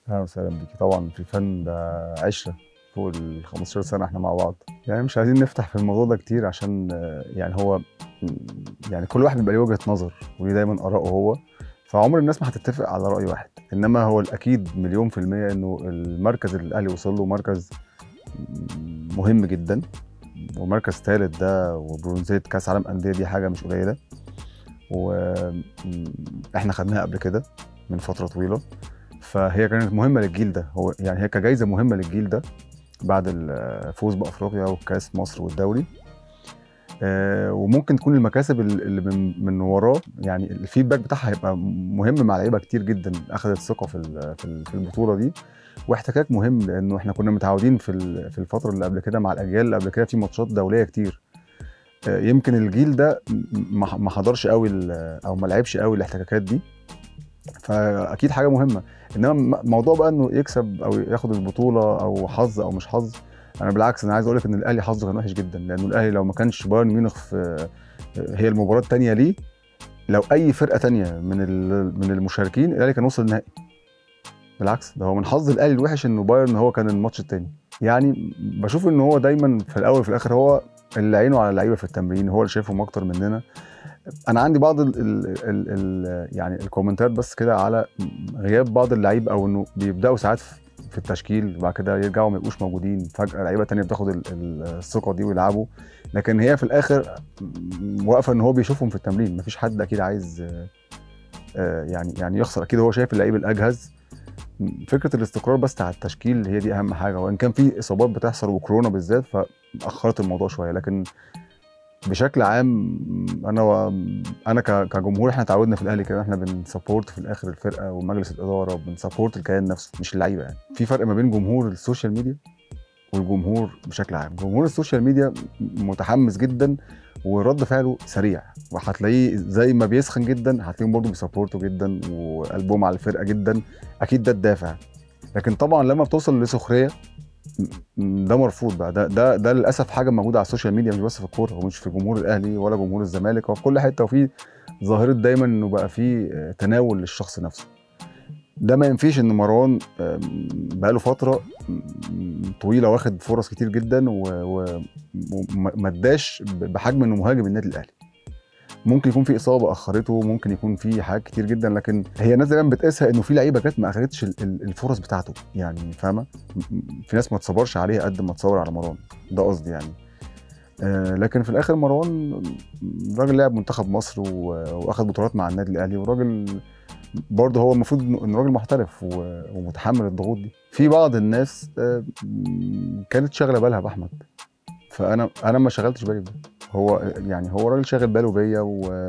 اهلا وسهلا بيكي. طبعا في الفن ده عشره فوق ال 15 سنه احنا مع بعض. يعني مش عايزين نفتح في الموضوع ده كتير عشان يعني هو يعني كل واحد بيبقى ليه وجهه نظر وليه دايما اراءه هو. فعمر الناس ما هتتفق على راي واحد، انما هو الاكيد مليون في الميه انه المركز اللي الاهلي وصل له مركز مهم جدا، ومركز ثالث ده وبرونزيه كاس عالم انديه دي حاجه مش قليله، واحنا خدناها قبل كده من فتره طويله. فهي كانت مهمه للجيل ده، هو يعني هي كجائزه مهمه للجيل ده بعد الفوز بافريقيا وكاس مصر والدوري. وممكن تكون المكاسب اللي من وراه، يعني الفيدباك بتاعها هيبقى مهم مع لعيبه كتير جدا اخذت ثقه في البطوله دي، واحتكاك مهم لانه احنا كنا متعودين في الفتره اللي قبل كده مع الاجيال اللي قبل كده في ماتشات دوليه كتير. يمكن الجيل ده ما حضرش قوي او ما لعبش قوي الاحتكاكات دي، فاكيد حاجه مهمه. انما موضوع بقى انه يكسب او ياخد البطوله او حظ او مش حظ، انا بالعكس انا عايز اقول لك ان الاهلي حظه كان وحش جدا، لانه الاهلي لو ما كانش بايرن ميونخ في هي المباراه الثانيه ليه، لو اي فرقه ثانيه من المشاركين الاهلي كان وصل النهائي. بالعكس ده هو من حظ الاهلي الوحش انه بايرن هو كان الماتش الثاني. يعني بشوف ان هو دايما في الاول وفي الاخر هو اللي عينه على اللعيبه في التمرين، هو اللي شايفهم اكتر مننا. انا عندي بعض يعني الكومنتات بس كده على غياب بعض اللعيبه، او انه بيبداوا ساعات في التشكيل وبعد كده يرجعوا ما يبقوش موجودين، فجاه لعيبه تانية بتاخد الثقه دي ويلعبوا. لكن هي في الاخر واقفه ان هو بيشوفهم في التمرين، مفيش حد اكيد عايز يعني يخسر، اكيد هو شايف اللعيب الاجهز. فكره الاستقرار بس على التشكيل هي دي اهم حاجه، وان كان في اصابات بتحصل وكورونا بالذات فاخرت الموضوع شويه، لكن بشكل عام انا كجمهور احنا اتعودنا في الاهلي كده، احنا بنسبورت في الاخر الفرقه ومجلس الاداره وبنسبورت الكيان نفسه مش اللعيبه. يعني في فرق ما بين جمهور السوشيال ميديا والجمهور بشكل عام. جمهور السوشيال ميديا متحمس جدا ورد فعله سريع، وهتلاقيه زي ما بيسخن جدا هتلاقيهم برضه بيسبورتوا جدا وقلبهم على الفرقه جدا، اكيد ده الدافع. لكن طبعا لما بتوصل لسخريه ده مرفوض بقى. ده للاسف حاجه موجوده على السوشيال ميديا، مش بس في الكوره ومش في جمهور الاهلي ولا جمهور الزمالك، هو في كل حته. وفي ظاهره دايما انه بقى في تناول للشخص نفسه. ده ما ينفيش ان مروان بقاله فتره طويله واخد فرص كتير جدا وما اداش بحجم انه مهاجم النادي الاهلي. ممكن يكون في اصابه اخرته، ممكن يكون في حاجات كتير جدا، لكن هي الناس دايما بتقيسها انه في لعيبه جت ما اخدتش الفرص بتاعته، يعني فاهمه. في ناس ما تصبرش عليه قد ما تصبر على مروان، ده قصدي يعني. لكن في الاخر مروان راجل لعب منتخب مصر واخد بطولات مع النادي الاهلي، وراجل برضه هو المفروض انه راجل محترف ومتحمل الضغوط دي. في بعض الناس كانت شاغله بالها باحمد، فانا ما شغلتش بالي بده. هو يعني هو راجل شاغل باله بيا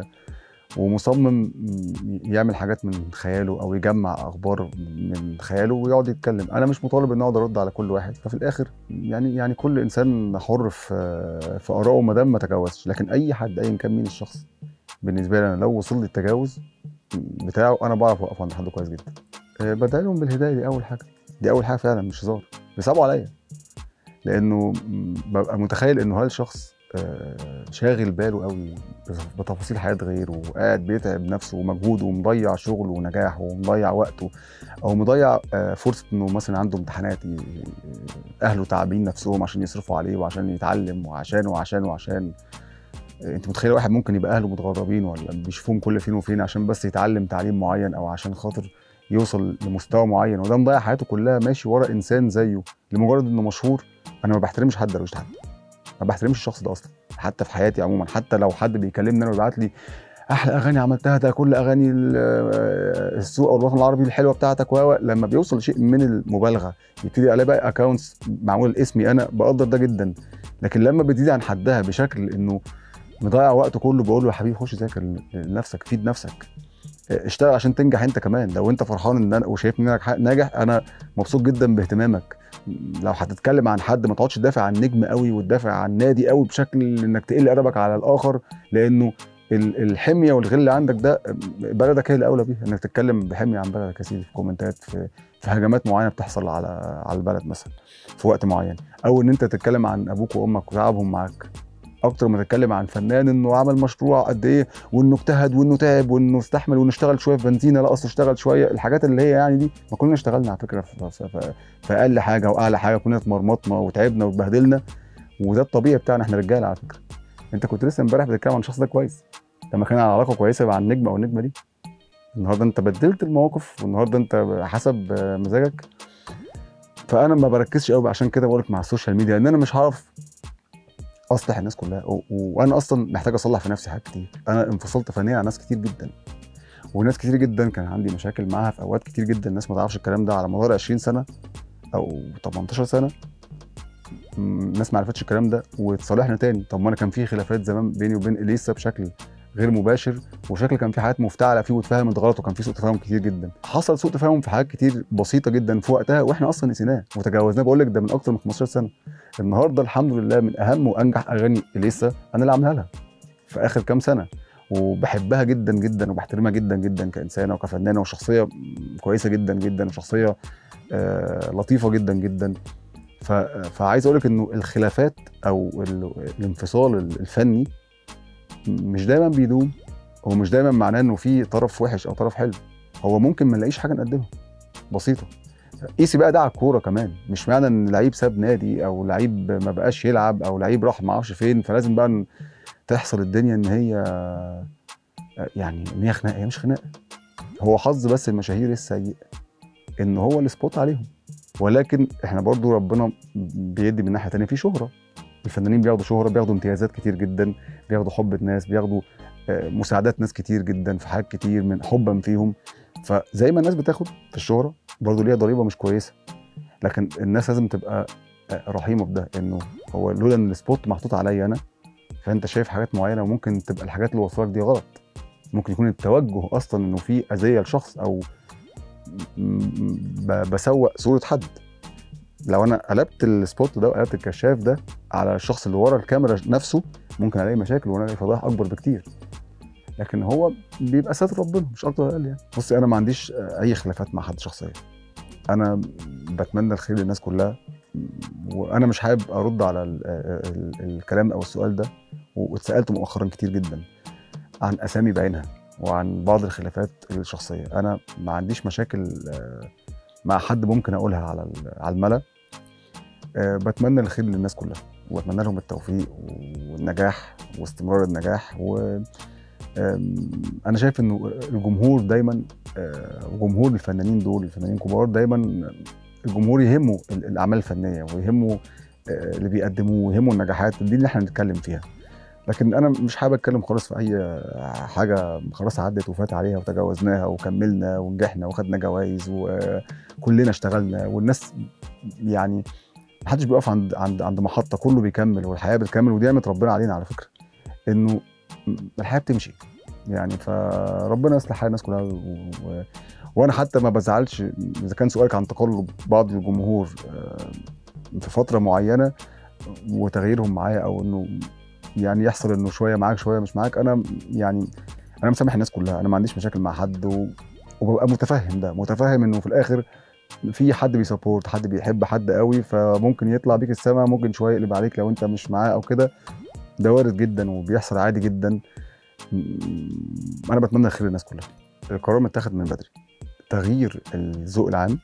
ومصمم يعمل حاجات من خياله او يجمع اخبار من خياله ويقعد يتكلم. انا مش مطالب ان اقعد ارد على كل واحد، ففي الاخر يعني كل انسان حر في ارائه ما دام ما تجاوزش. لكن اي حد ايا كان مين الشخص، بالنسبه لي انا لو وصل للتجاوز بتاعه انا بعرف اوقف عند حد كويس جدا. بدعي لهم بالهدايه، دي اول حاجه، دي اول حاجه فعلا مش هزار. بيصعبوا عليا لانه ببقى متخيل انه هذا الشخص شاغل باله قوي بتفاصيل حياه غيره، وقاعد بيتعب نفسه ومجهوده ومضيع شغله ونجاحه ومضيع وقته، او مضيع فرصه انه مثلا عنده امتحانات، اهله تعبين نفسهم عشان يصرفوا عليه وعشان يتعلم وعشان انت متخيل واحد ممكن يبقى اهله متغربين ولا بيشوفوهم كل فين وفين عشان بس يتعلم تعليم معين او عشان خاطر يوصل لمستوى معين، وده مضيع حياته كلها ماشي ورا انسان زيه لمجرد انه مشهور. انا ما بحترمش حد لو حد، ما بحترمش الشخص ده اصلا، حتى في حياتي عموما. حتى لو حد بيكلمني انا ويبعت لي احلى اغاني عملتها، ده كل اغاني السوق او الوطن العربي الحلوه بتاعتك، لما بيوصل لشيء من المبالغه يبتدي الاقي بقى اكونتس معمول اسمي، انا بقدر ده جدا. لكن لما بتزيد عن حدها بشكل انه مضيع وقته كله، بقول له يا حبيبي خش ذاكر لنفسك، فيد نفسك، اشتغل عشان تنجح انت كمان. لو انت فرحان ان انا وشايفني انك ناجح، انا مبسوط جدا باهتمامك. لو هتتكلم عن حد ما تقعدش تدافع عن نجم قوي وتدافع عن نادي قوي بشكل انك تقل ادبك على الاخر، لانه الحميه والغل عندك ده بلدك هي الاولى بيها انك تتكلم بحميه عن بلدك يا سيدي، في كومنتات، في هجمات معينه بتحصل على البلد مثلا في وقت معين، او ان انت تتكلم عن ابوك وامك وتعبهم معاك. اكتر ما تتكلم عن فنان انه عمل مشروع قد ايه، وانه اجتهد وانه تعب وانه استحمل وانه اشتغل شويه في بنزينه، لا اصل اشتغل شويه، الحاجات اللي هي يعني دي ما كلنا اشتغلنا على فكره في اقل حاجه واعلى حاجه، كلنا اتمرمطنا وتعبنا واتبهدلنا، وده الطبيعي بتاعنا احنا رجاله على فكره. انت كنت لسه امبارح بتتكلم عن الشخص ده كويس لما كان على علاقه كويسه مع النجم او النجمه دي، النهارده انت بدلت المواقف والنهارده انت حسب مزاجك. فانا ما بركزش قوي، عشان كده بقول لك مع السوشيال ميديا ان انا مش هعرف اصلح الناس كلها، وانا اصلا محتاج اصلح في نفسي حاجات كتير. انا انفصلت فنيا عن ناس كتير جدا، وناس كتير جدا كان عندي مشاكل معاها في اوقات كتير جدا، الناس ما تعرفش الكلام ده على مدار 20 سنه او 18 سنه، الناس ما عرفتش الكلام ده واتصالحنا تاني. طب ما انا كان في خلافات زمان بيني وبين اليسا بشكل غير مباشر، وشكل كان في حاجات مفتعله فيه واتفهمت غلط، وكان في سوء تفاهم كتير جدا. حصل سوء تفاهم في حاجات كتير بسيطه جدا في وقتها، واحنا اصلا نسيناه وتجاوزناه. بقول لك ده من اكتر من 15 سنه. النهارده الحمد لله من اهم وانجح اغاني اليسا انا اللي عاملها لها في اخر كام سنه، وبحبها جدا جدا وبحترمها جدا جدا كانسانه وكفنانه وشخصيه كويسه جدا جدا وشخصيه لطيفه جدا جدا. فعايز اقول لك انه الخلافات او الانفصال الفني مش دايما بيدوم، هو مش دايما معناه انه في طرف وحش او طرف حلو، هو ممكن ما نلاقيش حاجه نقدمها بسيطه. قيسي بقى ده على الكوره كمان، مش معنى ان لعيب ساب نادي او لعيب ما بقاش يلعب او لعيب راح ما اعرفش فين فلازم بقى تحصل الدنيا ان هي يعني ان هي خناقه. هي مش خناقه، هو حظ بس المشاهير السيء ان هو السبوت عليهم، ولكن احنا برضو ربنا بيدي من ناحيه ثانيه في شهره. الفنانين بياخدوا شهره، بياخدوا امتيازات كتير جدا، بياخدوا حب الناس، بياخدوا مساعدات ناس كتير جدا في حاجات كتير من حبا فيهم. فزي ما الناس بتاخد في الشهره برضو ليها ضريبه مش كويسه، لكن الناس لازم تبقى رحيمه بده، انه هو لولا ان السبوت محطوط عليا انا فانت شايف حاجات معينه، وممكن تبقى الحاجات اللي وصلك دي غلط، ممكن يكون التوجه اصلا انه في اذيه لشخص او بسوق صوره حد. لو انا قلبت السبوت ده وقلبت الكشاف ده على الشخص اللي ورا الكاميرا نفسه ممكن الاقي مشاكل وانا الاقي فضائح اكبر بكتير، لكن هو بيبقى ستر ربنا مش اكتر ولا اقل يعني. بصي انا ما عنديش اي خلافات مع حد شخصيا، انا بتمنى الخير للناس كلها، وانا مش حابب ارد على الكلام او السؤال ده، واتسالت مؤخرا كتير جدا عن اسامي بعينها وعن بعض الخلافات الشخصيه. انا ما عنديش مشاكل مع حد ممكن اقولها على الملأ. بتمنى الخير للناس كلها واتمنى لهم التوفيق والنجاح واستمرار النجاح. و انا شايف انه الجمهور دايما وجمهور الفنانين دول الفنانين كبار دايما الجمهور يهمه الاعمال الفنيه ويهمه اللي بيقدموه ويهمه النجاحات دي اللي احنا بنتكلم فيها. لكن انا مش حابب اتكلم خالص في اي حاجه خلاص عدت وفات عليها وتجاوزناها وكملنا ونجحنا وخدنا جوائز وكلنا اشتغلنا، والناس يعني محدش بيقف عند محطه، كله بيكمل والحياه بتكمل، ودي نعمه ربنا علينا على فكره انه الحياه بتمشي يعني. فربنا يصلح حال الناس كلها وانا حتى ما بزعلش اذا كان سؤالك عن تقلب بعض الجمهور في فتره معينه وتغييرهم معايا، او انه يعني يحصل انه شويه معاك شويه مش معاك. انا يعني انا مسامح الناس كلها، انا ما عنديش مشاكل مع حد وببقى متفهم ده، متفهم انه في الاخر في حد بيسابورت، حد بيحب حد قوي، فممكن يطلع بيك السما، ممكن شويه يقلب عليك لو انت مش معاه او كده، ده وارد جدا وبيحصل عادي جدا. انا بتمنى الخير للناس كلها. القرار متاخد من بدري، تغيير الذوق العام،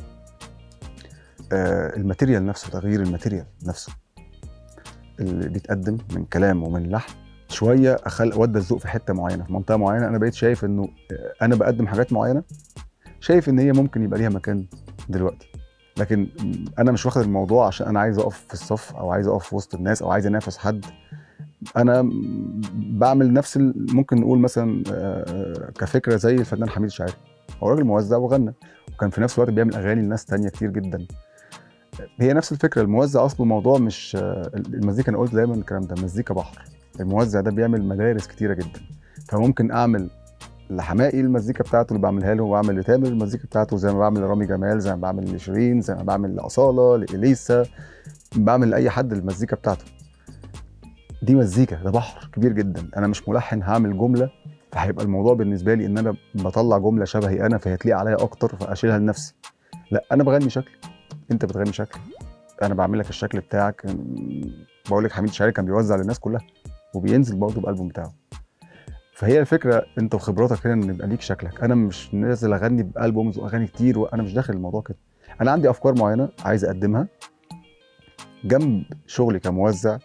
الماتيريال نفسه، تغيير الماتيريال نفسه اللي بيتقدم من كلام ومن لحن، شويه ودى الذوق في حته معينه في منطقه معينه. انا بقيت شايف انه انا بقدم حاجات معينه شايف ان هي ممكن يبقى ليها مكان دلوقتي، لكن انا مش واخد الموضوع عشان انا عايز اقف في الصف او عايز اقف في وسط الناس او عايز انافس حد. انا بعمل نفس ممكن نقول مثلا كفكره زي الفنان حميد الشاعري، هو راجل موزع وغنى وكان في نفس الوقت بيعمل اغاني لناس تانية كتير جدا. هي نفس الفكره، الموزع اصله موضوع مش المزيكا، انا قلت دايما الكلام ده، المزيكا بحر، الموزع ده بيعمل مدارس كتيره جدا. فممكن اعمل لحماقي المزيكا بتاعته اللي بعملها له، واعمل لتامر المزيكا بتاعته زي ما بعمل لرامي جمال، زي ما بعمل لشيرين، زي ما بعمل لاصاله، لاليسا، بعمل لاي حد المزيكا بتاعته. دي مزيكا، ده بحر كبير جدا. انا مش ملحن هعمل جمله فهيبقى الموضوع بالنسبه لي ان انا بطلع جمله شبهي انا فهتليق عليا اكتر فاشيلها لنفسي. لا، انا بغني شكل، انت بتغني شكل، انا بعمل لك الشكل بتاعك. بقول لك حميد شاعري كان بيوزع للناس كلها وبينزل برضه بالالبوم بتاعه. فهي الفكره انت وخبراتك هنا ان يبقى ليك شكلك. انا مش نازل اغني بالبومز واغاني كتير وانا مش داخل الموضوع كده. انا عندي افكار معينه عايز اقدمها جنب شغلي كموزع.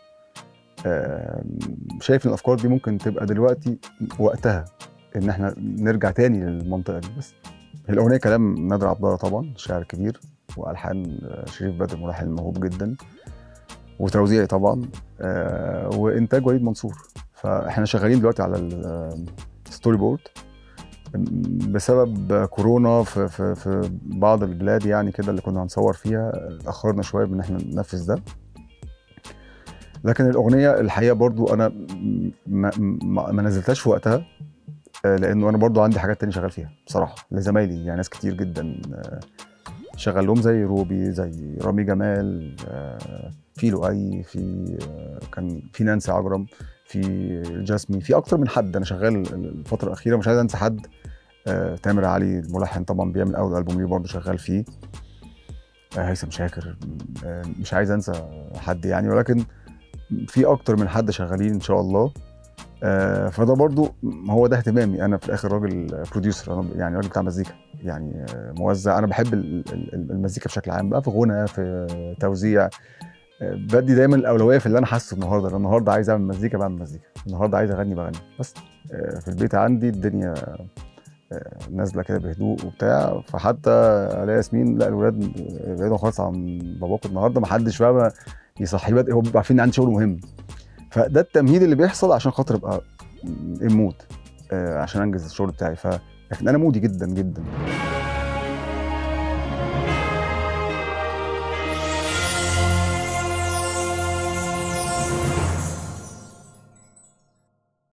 شايف ان الافكار دي ممكن تبقى دلوقتي وقتها ان احنا نرجع تاني للمنطقه دي. بس الاغنيه كلام نادر عبد الله طبعا، شاعر كبير، والحان شريف بدر ملحن موهوب جدا، وتوزيعي طبعا، وانتاج وليد منصور. فاحنا شغالين دلوقتي على الستوري بورد. بسبب كورونا في بعض البلاد يعني كده اللي كنا هنصور فيها اتاخرنا شويه بان احنا ننفذ ده. لكن الاغنيه الحقيقه برضو انا ما نزلتهاش في وقتها، لانه انا برضو عندي حاجات تانية شغال فيها بصراحه لزمايلي. يعني ناس كتير جدا شغال لهم زي روبي، زي رامي جمال، في لؤي، في كان في نانسي عجرم، في جاسمي، في اكتر من حد انا شغال الفتره الاخيره. مش عايز انسى حد. تامر علي الملحن طبعا بيعمل اول البوم ليه برضه شغال فيه. هيثم شاكر. مش عايز انسى حد يعني، ولكن في اكتر من حد شغالين ان شاء الله. فده برضو هو ده اهتمامي. انا في الاخر راجل بروديوسر، انا يعني راجل بتاع مزيكا، يعني موزع. انا بحب المزيكا بشكل عام بقى، في غنى، في توزيع. بدي دايما الاولويه في اللي انا حاسه النهارده عايز اعمل مزيكا بعمل مزيكا، النهارده عايز اغني بغني بس. في البيت عندي الدنيا نازله كده بهدوء وبتاع. فحتى الاقي ياسمين، لا الولاد بعيدوا خالص عن باباكم النهارده، ما حدش بقى يصحي بدري، هو بيبقى عارفين ان عندي شغل مهم. فده التمهيد اللي بيحصل عشان خاطر ابقى مود، عشان انجز الشغل بتاعي. لكن انا مودي جدا جدا.